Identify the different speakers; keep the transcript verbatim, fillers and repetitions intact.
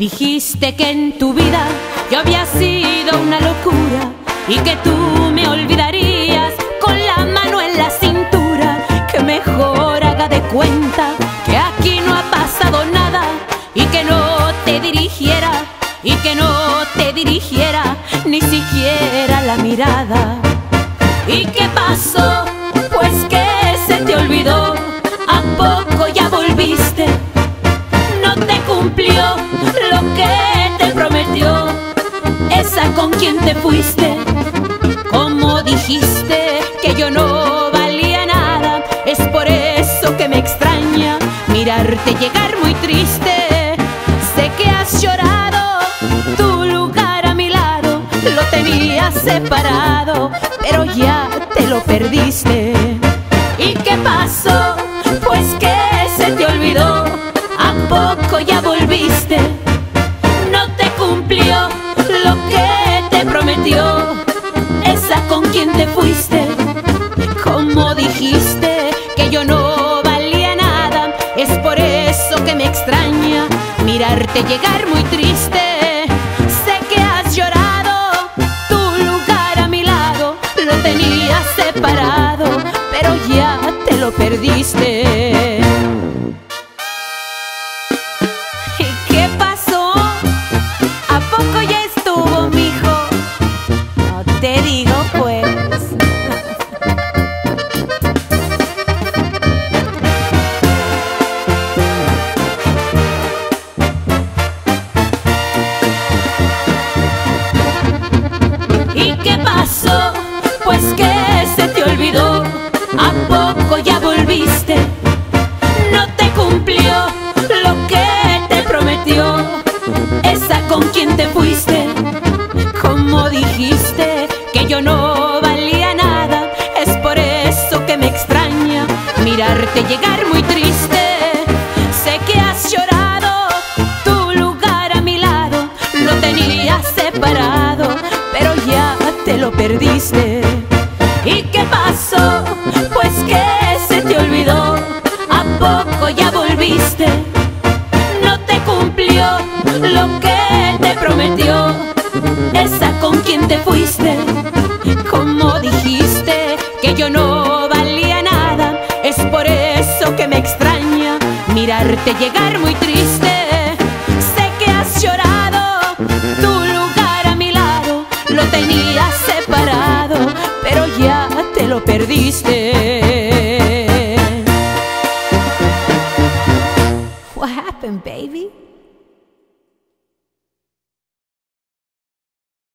Speaker 1: dijiste que en tu vida yo había sido una locura y que tú me olvidarías con la mano en la cintura. Que mejor haga de cuenta que aquí no ha pasado nada y que no te dirigiera, y que no te dirigiera ni siquiera la mirada. ¿Y qué pasó? Pues que se te olvidó, ¿a poco ya volviste? No te cumplió lo que te prometió, esa con quien te fuiste. Como dijiste que yo no valía nada, es por eso que me extraña mirarte llegar muy triste. Sé que has llorado, tu lugar a mi lado lo tenías separado, pero ya te lo perdiste. ¿Y qué pasó? Pues que se te olvidó, ¿a poco ya volviste? No te cumplió lo que te prometió, esa con quien te fuiste. Como dijiste que yo no valía nada, es por eso que me extraña mirarte llegar muy triste. Sé que has llorado, tu lugar a mi lado lo tenías separado, pero ya te lo perdiste. ¿Y qué pasó? ¿A poco ya estuvo, mijo? No te digo pues. ¿Y qué pasó? Pues que se te olvidó, ¿a poco ya volviste? No te cumplió lo que te prometió, esa con quien te fuiste. Como dijiste que yo no valía nada, es por eso que me extraña mirarte llegar muy triste. Sé que has llorado, tu lugar a mi lado lo tenías separado, pero ya te lo perdiste. ¿Y qué pasó? Pues que se te olvidó, ¿a poco ya volviste? No te cumplió lo que te prometió, esa con quien te fuiste. Como dijiste que yo no valía nada, es por eso que me extraña mirarte llegar muy triste. Sé que has llorado, tu lugar a mi lado lo tenías separado, pero ya te lo perdiste. What happened, baby?